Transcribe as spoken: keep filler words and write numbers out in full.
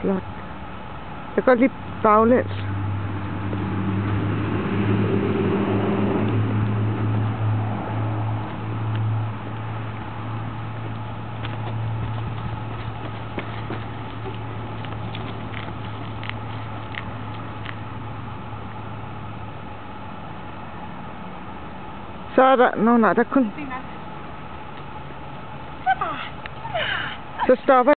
flot. Jeg kan godt lide baglæns. Så er der... Nå nej, der kun... Så stopper